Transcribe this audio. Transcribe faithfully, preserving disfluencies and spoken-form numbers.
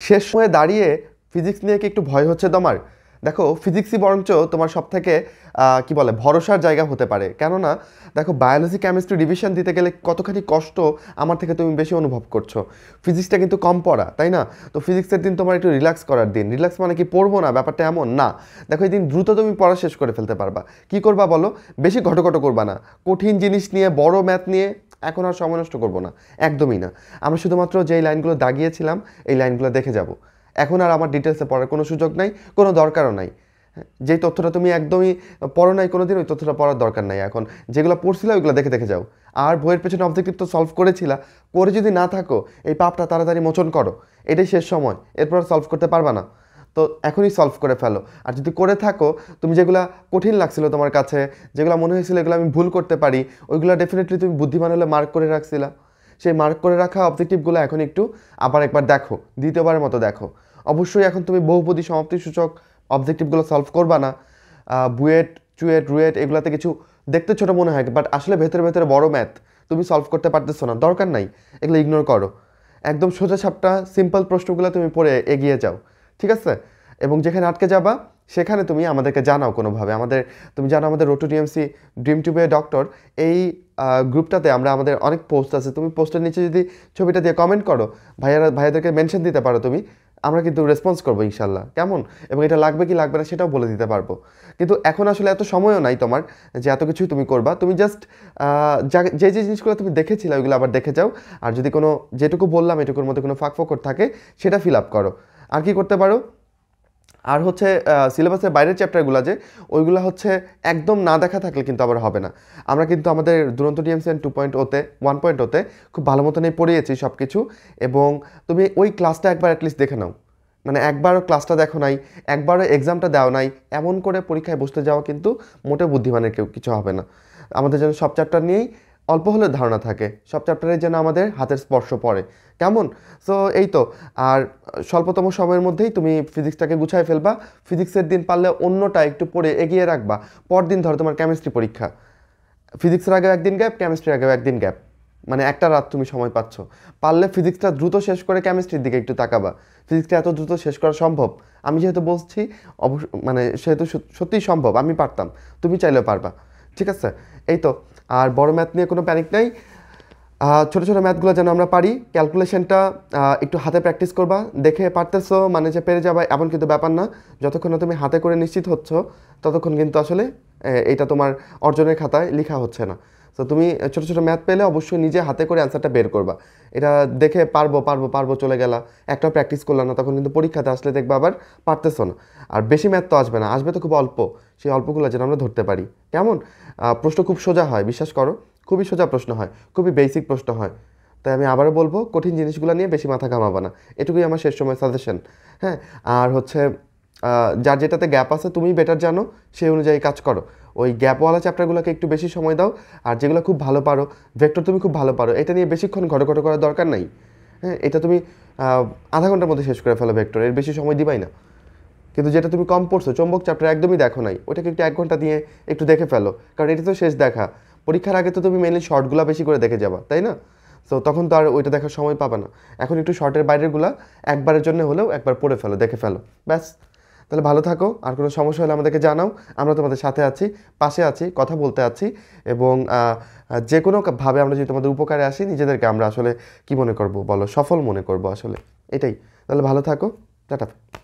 শেষ সময়ে দাঁড়িয়ে ফিজিক্স নিয়ে কি একটু ভয় হচ্ছে তোমার? দেখো, ফিজিক্সই বরঞ্চ তোমার সব থেকে কী বলে ভরসার জায়গা হতে পারে। কেননা দেখো, বায়োলজি কেমিস্ট্রি রিভিশন দিতে গেলে কতখানি কষ্ট আমার থেকে তুমি বেশি অনুভব করছো। ফিজিক্সটা কিন্তু কম পড়া, তাই না? তো ফিজিক্সের দিন তোমার একটু রিল্যাক্স করার দিন। রিল্যাক্স মানে কি পড়বো না, ব্যাপারটা এমন না। দেখো, এই দিন দ্রুত তুমি পড়া শেষ করে ফেলতে পারবা। কি করবা বলো? বেশি ঘটোঘটো করবা না। কঠিন জিনিস নিয়ে, বড় ম্যাথ নিয়ে এখন আর সময় নষ্ট করবো না, একদমই না। আমরা শুধুমাত্র যেই লাইনগুলো দাগিয়েছিলাম এই লাইনগুলো দেখে যাব। এখন আর আমার ডিটেলসে পড়ার কোনো সুযোগ নাই, কোনো দরকারও নাই। যেই তথ্যটা তুমি একদমই পড়ো নাই কোনো দিন, ওই তথ্যটা পড়ার দরকার নাই। এখন যেগুলো পড়ছিলা ওইগুলো দেখে দেখে যাও। আর বইয়ের পেছনে অবজেক্টিভ তো সলভ করেছিলা, করে যদি না থাকো এই পাপটা তাড়াতাড়ি মোচন করো। এটাই শেষ সময়, এরপর সলভ করতে পারবা না। তো এখনই সলভ করে ফেলো। আর যদি করে থাকো, তুমি যেগুলো কঠিন লাগছিল তোমার কাছে, যেগুলো মনে হয়েছিল এগুলো আমি ভুল করতে পারি, ওইগুলো ডেফিনেটলি তুমি বুদ্ধিমান হলে মার্ক করে রাখছিলা। সেই মার্ক করে রাখা অবজেক্টিভগুলো এখন একটু আবার একবার দেখো, দ্বিতীয়বারের মতো দেখো। অবশ্যই এখন তুমি বহুপদী সমাপ্তি সূচক অবজেক্টিভগুলো সলভ করবা না। বুয়েট, চুয়েট, রুয়েট এগুলোতে কিছু দেখতে ছোটো মনে হয়, বাট আসলে ভেতরে ভেতরে বড় ম্যাথ তুমি সলভ করতে পারতেছো না, দরকার নাই, এগুলো ইগনোর করো। একদম সোজা সাপটা সিম্পল প্রশ্নগুলো তুমি পড়ে এগিয়ে যাও, ঠিক আছে? এবং যেখানে আটকে যাবা সেখানে তুমি আমাদেরকে জানাও কোনোভাবে। আমাদের তুমি জানো আমাদের road to DMC dream to be a doctor এই গ্রুপটাতে আমরা আমাদের অনেক পোস্ট আছে। তুমি পোস্টের নিচে যদি ছবিটা দিয়ে কমেন্ট করো, ভাইয়ারা ভাইয়াদেরকে মেনশন দিতে পারো তুমি, আমরা কিন্তু রেসপন্স করবো ইনশাল্লাহ, কেমন? এবং এটা লাগবে কি লাগবে না সেটাও বলে দিতে পারবো। কিন্তু এখন আসলে এত সময়ও নাই তোমার যে এত কিছুই তুমি করবা। তুমি জাস্ট যে যে জিনিসগুলো তুমি দেখেছিলে ওইগুলো আবার দেখে যাও। আর যদি কোনো যেটুকু বললাম এটুকুর মধ্যে কোনো ফাঁক ফোকর থাকে সেটা ফিল আপ করো। আর কি করতে পারো? আর হচ্ছে সিলেবাসের বাইরের চ্যাপ্টারগুলো যে ওইগুলো হচ্ছে একদম না দেখা থাকলে কিন্তু আবার হবে না। আমরা কিন্তু আমাদের দুরন্ত ডিএমসিএন টু পয়েন্ট ওতে ওয়ান পয়েন্ট ওতে খুব ভালো মতনই পড়িয়েছি সব কিছু। এবং তুমি ওই ক্লাসটা একবার অ্যাটলিস্ট দেখে নাও। মানে একবারও ক্লাসটা দেখো নাই, একবারও এক্সামটা দাও নাই, এমন করে পরীক্ষায় বসতে যাওয়া কিন্তু মোটে বুদ্ধিমানের কেউ কিছু হবে না। আমাদের যেন সব চ্যাপ্টার নিয়েই অল্প হলেও ধারণা থাকে, সব চ্যাপ্টারে যেন আমাদের হাতের স্পর্শ পড়ে, কেমন? সো এই তো। আর স্বল্পতম সময়ের মধ্যেই তুমি ফিজিক্সটাকে গুছায় ফেলবা। ফিজিক্সের দিন পারলে অন্যটা একটু পড়ে এগিয়ে রাখবা। পরদিন ধরো তোমার কেমিস্ট্রি পরীক্ষা, ফিজিক্সের আগেও একদিন গ্যাপ, কেমিস্ট্রির আগেও একদিন গ্যাপ, মানে একটা রাত তুমি সময় পাচ্ছ। পারলে ফিজিক্সটা দ্রুত শেষ করে কেমিস্ট্রির দিকে একটু তাকাবা। ফিজিক্সটা এত দ্রুত শেষ করা সম্ভব? আমি যেহেতু বলছি অবশ্য মানে সেহেতু সত্যিই সম্ভব, আমি পারতাম, তুমি চাইলেও পারবা, ঠিক আছে? এই তো। আর বড় ম্যাথ নিয়ে কোনো প্যানিক নাই, ছোটো ছোটো ম্যাথগুলো যেন আমরা পারি। ক্যালকুলেশনটা একটু হাতে প্র্যাকটিস করবা। দেখে পারতেছো মানে যে পেরে যাবা এমন কিন্তু ব্যাপার না। যতক্ষণ না তুমি হাতে করে নিশ্চিত হচ্ছ ততক্ষণ কিন্তু আসলে এটা তোমার অর্জনের খাতায় লেখা হচ্ছে না। তো তুমি ছোটো ছোটো ম্যাথ পেলে অবশ্যই নিজে হাতে করে অ্যান্সারটা বের করবা। এটা দেখে পারবো পারবো পারবো চলে গেলা, একটাও প্র্যাকটিস করলাম না, তখন কিন্তু পরীক্ষাতে আসলে দেখবা আবার পারতেছো না। আর বেশি ম্যাথ তো আসবে না, আসবে তো খুব অল্প। সেই অল্পগুলো যেন আমরা ধরতে পারি, কেমন? প্রশ্ন খুব সোজা হয়, বিশ্বাস করো, খুবই সোজা প্রশ্ন হয়, খুবই বেসিক প্রশ্ন হয়। তাই আমি আবারও বলবো, কঠিন জিনিসগুলো নিয়ে বেশি মাথা ঘামাবা না, এটুকুই আমার শেষ সময় সাজেশন। হ্যাঁ, আর হচ্ছে যার যেটাতে গ্যাপ আছে তুমি বেটার জানো, সেই অনুযায়ী কাজ করো। ওই গ্যাপওয়ালা চ্যাপ্টারগুলোকে একটু বেশি সময় দাও। আর যেগুলো খুব ভালো পারো, ভেক্টর তুমি খুব ভালো পারো, এটা নিয়ে বেশিক্ষণ ঘটো ঘটো করার দরকার নাই। হ্যাঁ, এটা তুমি আধা ঘন্টার মধ্যে শেষ করে ফেলো ভেক্টর, এর বেশি সময় দিবাই না। কিন্তু যেটা তুমি কম পড়ছো, চৌম্বক চ্যাপ্টার একদমই দেখো নাই, ওটাকে একটু এক ঘন্টা দিয়ে একটু দেখে ফেলো, কারণ এটা তো শেষ দেখা। পরীক্ষার আগে তো তুমি মেনলি শর্টগুলো বেশি করে দেখে যাবা, তাই না? তো তখন তো আর ওইটা দেখার সময় পাবে না। এখন একটু শর্টের বাইরেরগুলা একবারের জন্য হলেও একবার পড়ে ফেলো, দেখে ফেলো, ব্যাস। তাহলে ভালো থাকো। আর কোনো সমস্যা হলে আমাদেরকে জানাও, আমরা তোমাদের সাথে আছি, পাশে আছি, কথা বলতে আছি। এবং যে কোনোভাবে আমরা যদি তোমাদের উপকারে আসি, নিজেদেরকে আমরা আসলে কি মনে করব বলো, সফল মনে করব আসলে, এটাই। তাহলে ভালো থাকো, টাটা।